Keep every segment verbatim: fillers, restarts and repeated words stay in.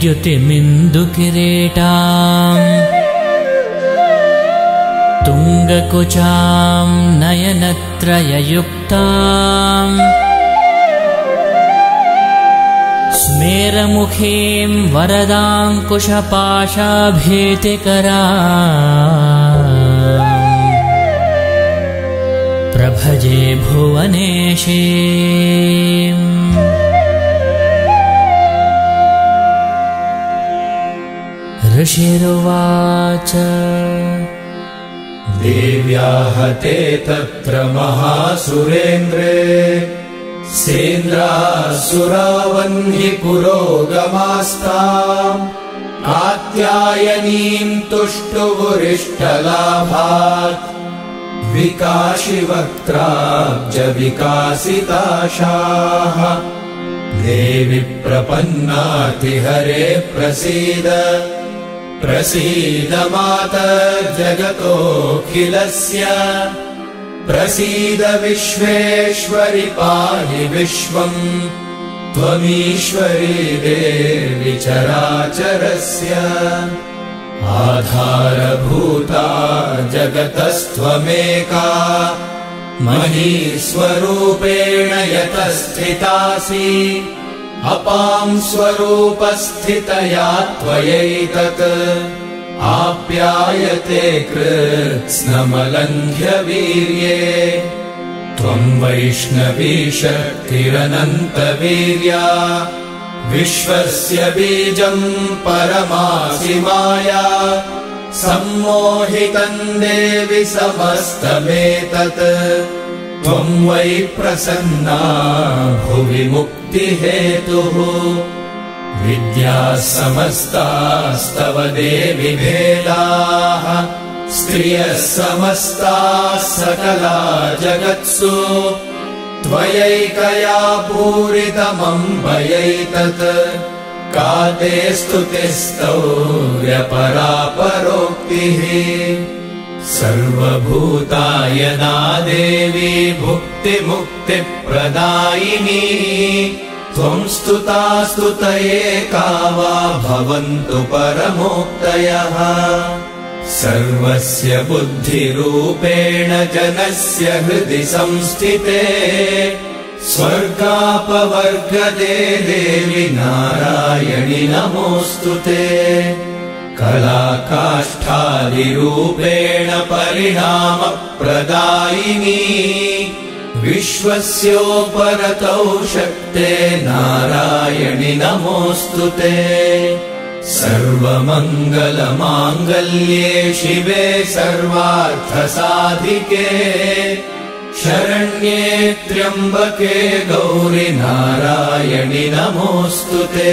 द्युतिमिन्दुकिरीटाम् तुङ्गकुचां नयनत्रययुक्ताम् स्मेरमुखीं वरदाङ्कुशपाशाभीतिकराम् प्रभजे भुवनेशीम्। ऋषिरुवाच देव्याः ते तत्र महासुरेन्द्रे सेन्द्रासुरा वह्नि पुरोगमास्ताम् कात्यायनीम् तुष्टुवुरिष्टलाभात् विकाशिवक्त्राब्ज विकासिताशाः देवि प्रपन्नातिहरे प्रसीद प्रसीद मातर्जगतोऽखिलस्य प्रसीद विश्वेश्वरि पाहि विश्वम् त्वमीश्वरी देवि चराचरस्य आधारभूता जगतस्त्वमेका महीस्वरूपेण यतस्थितासि अपां स्वरूपस्थितया त्वयैतत् आप्यायते कृत्स्नमलङ्घ्य वीर्ये त्वं वैष्णवी शक्तिरनन्तवीर्या विश्वस्य बीजम् परमासि माया सम्मोहितं देवि समस्तमेतत् त्वं वै प्रसन्ना भुवि मुक्तिहेतुः विद्याः समस्तास्तव देवि भेदाः स्त्रियः समस्ताः सकला जगत्सु त्वयैकया पूरितमम्बयैतत् का ते स्तुतिस्तौर्यपरापरोक्तिः सर्वभूतायना देवी भुक्तिमुक्तिप्रदायिनी त्वं स्तुता स्तुतये का वा भवन्तु परमोक्तयः सर्वस्य बुद्धिरूपेण जनस्य हृदि संस्थिते स्वर्गापवर्गदे देवि नारायणि नमोऽस्तुते कलाकाष्ठादिरूपेण परिणामप्रदायिनी विश्वस्योपरतौ शक्ते नारायणि नमोऽस्तुते सर्वमङ्गलमाङ्गल्ये शिवे सर्वार्थसाधिके शरण्ये त्र्यम्बके गौरि नारायणि नमोऽस्तुते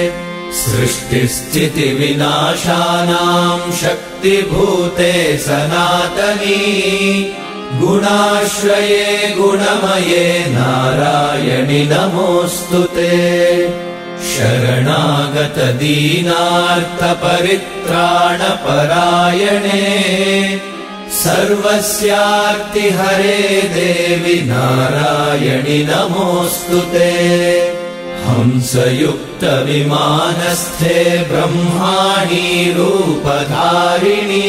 सृष्टिस्थितिविनाशानां शक्तिभूते सनातनी गुणाश्रये गुणमये नारायणि नमोऽस्तुते शरणागत दीनार्तपरित्राणपरायणे सर्वस्यार्तिहरे देवि नारायणि नमोऽस्तुते हंसयुक्तविमानस्थे ब्रह्माणी रूपधारिणी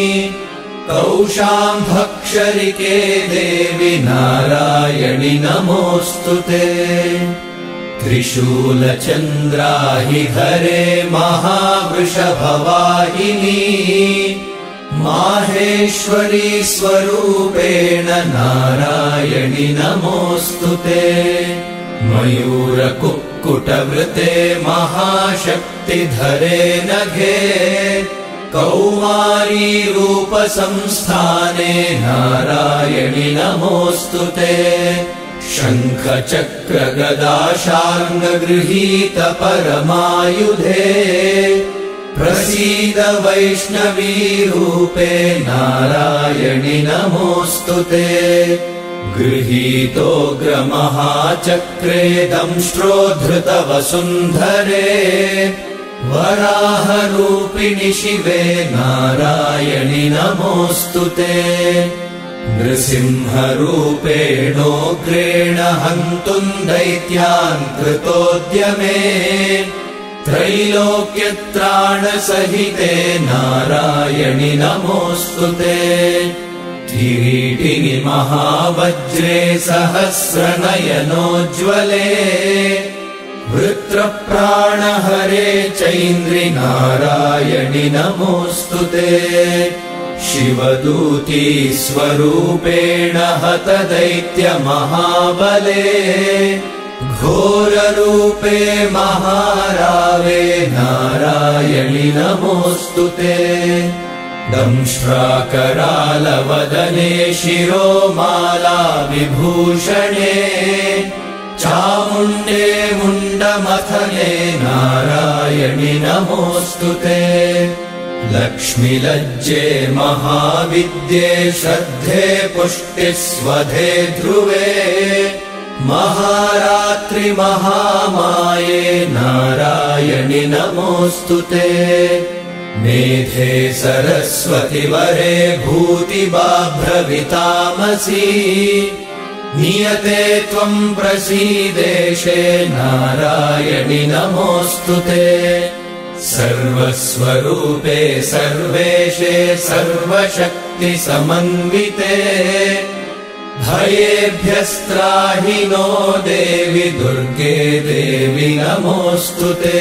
कौशाम्भक्षरिके देवि नारायणि नमोऽस्तुते त्रिशूलचन्द्राहिधरे महावृषभवाहिनी माहेश्वरी स्वरूपेण नारायणि नमोऽस्तुते मयूरकुक्कुटवृते महाशक्तिधरे नघे कौमारी रूपसंस्थाने नारायणि नमोऽस्तुते शङ्खचक्रगदाशार्ङ्गगृहीत परमायुधे प्रसीद वैष्णवी रूपे नारायणि नमोऽस्तुते गृहीतोऽग्रमहाचक्रे दंष्ट्रोद्धृतवसुन्धरे वराहरूपिणि शिवे नारायणि नमोऽस्तुते नृसिंहरूपेणोग्रेण हन्तुम् दैत्यान् कृतोद्यमे त्रैलोक्यत्राणसहिते नारायणि नमोऽस्तुते। किरीटिनि महावज्रे सहस्रनयनोज्ज्वले वृत्रप्राणहरे चैन्द्रि नारायणि नमोऽस्तुते। शिवदूती स्वरूपेण हतदैत्यमहाबले घोररूपे महारावे नारायणि नमोऽस्तुते। दंष्ट्राकरालवदने शिरोमाला विभूषणे चामुण्डे मुण्डमथने नारायणि नमोऽस्तुते। लक्ष्मीलज्जे महाविद्ये श्रद्धे पुष्टिस्वधे ध्रुवे महारात्रि महामाये नारायणि नमोऽस्तुते। मेधे सरस्वति वरे भूतिबाभ्रवितामसि नियते त्वं प्रसीदेशे नारायणि नमोऽस्तुते। सर्वस्वरूपे सर्वेशे सर्वशक्तिसमन्विते भयेभ्यस्त्राहि नो देवि दुर्गे देवि नमोऽस्तुते।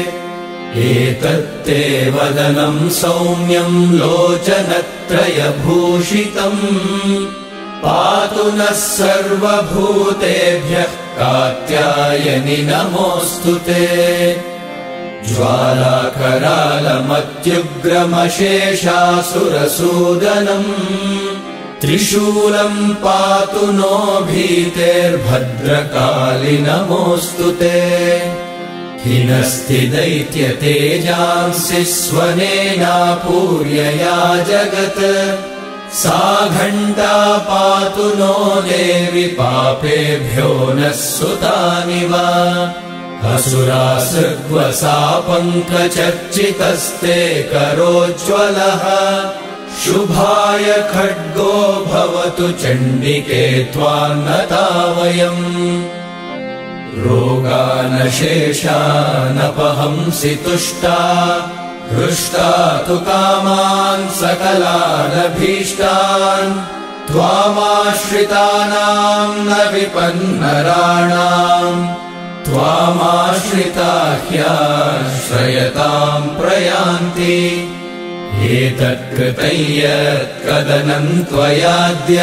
एतत्ते वदनं सौम्यं लोचनत्रयभूषितम् पातु नः सर्वभूतेभ्यः कात्यायनि नमोऽस्तुते। ज्वालाकरालमत्युग्रमशेषासुरसूदनम् त्रिशूलं पातु नो भीतेर्भद्रकाली नमोऽस्तुते। हिनस्ति दैत्यतेजांसि स्वनेनापूर्यया जगत् सा घण्टा पातु नो देवि पापेभ्यो नः सुतानिव। असुरासृग्वसा पङ्कचर्चितस्ते करोज्ज्वलः शुभाय खड्गो भवतु चण्डिके त्वान्नता वयम्। रोगानशेषानपहंसि तुष्टा हृष्टा तु कामान् सकलानभीष्टान् त्वामाश्रितानां न विपन्नराणाम् त्वामाश्रिता ह्याश्रयतां प्रयान्ति। एतत्कृतं यत्कदनं त्वयाद्य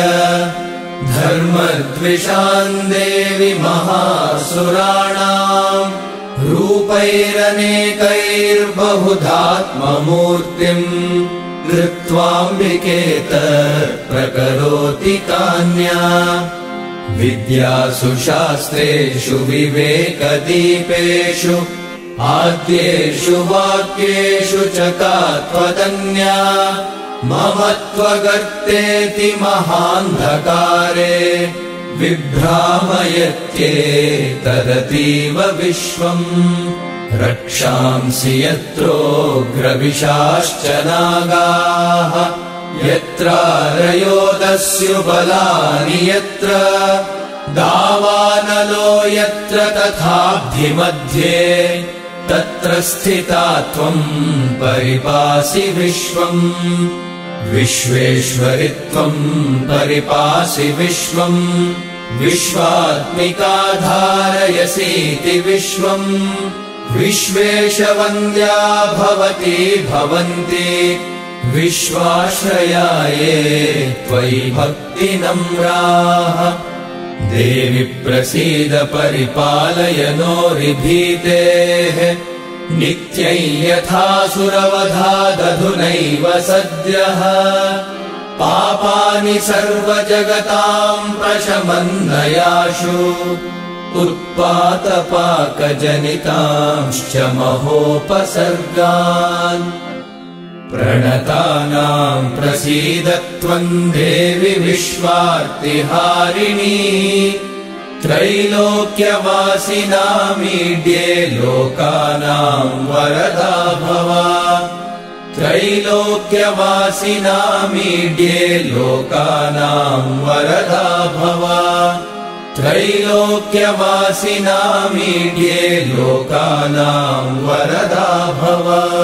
धर्मद्विषान् देवि महासुराणाम् रूपैरनेकैर्बहुधात्ममूर्तिम् कृत्वाम्बिके तत्प्रकरोति कान्या। विद्यासु शास्त्रेषु विवेकदीपेषु आद्येषु वाक्येषु च का त्वदन्या मम त्वगर्तेति महान्धकारे विभ्रामयत्येतदतीव विश्वम्। रक्षांसि यत्रोग्रविशाश्च नागाः यत्रारयोदस्युबलानि यत्र दावानलो यत्र तथाब्धिमध्ये तत्र स्थिता त्वं परिपासि विश्वम्। विश्वेश्वरि त्वं परिपासि विश्वम् विश्वात्मिका धारयसीति विश्वम्। विश्वेशवन्द्या भवती भवन्ति विश्वाश्रयाये त्वयि भक्तिनम्राः। देवि प्रसीद परिपालय नो ऋभीतेः नित्यं यथासुरवधादधुनैव सद्यः। पापानि सर्वजगतां प्रशमन्नयाशु उत्पातपाकजनितांश्च महोपसर्गान्। प्रणतानां प्रसीद त्वं देवि विश्वार्तिहारिणी। त्रैलोक्यवासिनामीड्ये लोकानां वरदा भव। त्रैलोक्यवासिनामीड्ये लोकानां वरदा भव। त्रैलोक्यवासिनामीड्ये लोकानां वरदा भव।